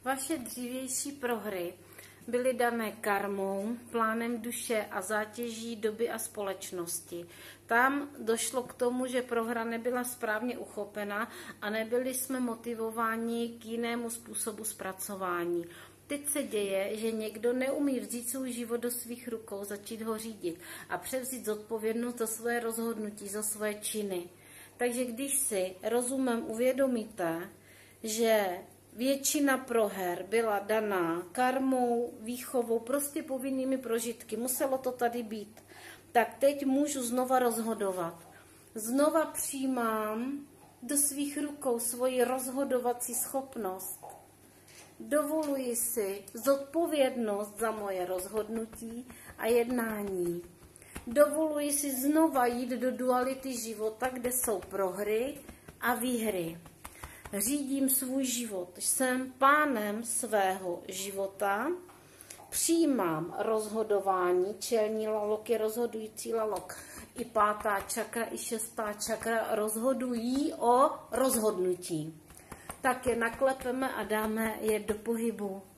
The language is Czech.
Vaše dřívější prohry byly dané karmou, plánem duše a zátěží doby a společnosti. Tam došlo k tomu, že prohra nebyla správně uchopena a nebyli jsme motivováni k jinému způsobu zpracování. Teď se děje, že někdo neumí vzít svůj život do svých rukou, začít ho řídit a převzít zodpovědnost za své rozhodnutí, za své činy. Takže když si rozumem uvědomíte, že většina proher byla daná karmou, výchovou, prostě povinnými prožitky, muselo to tady být, tak teď můžu znova rozhodovat. Znova přijímám do svých rukou svoji rozhodovací schopnost. Dovoluji si zodpovědnost za moje rozhodnutí a jednání. Dovoluji si znova jít do duality života, kde jsou prohry a výhry. Řídím svůj život, jsem pánem svého života, přijímám rozhodování, čelní lalok je rozhodující lalok, i 5. čakra, i 6. čakra rozhodují o rozhodnutí. Tak je naklepeme a dáme je do pohybu.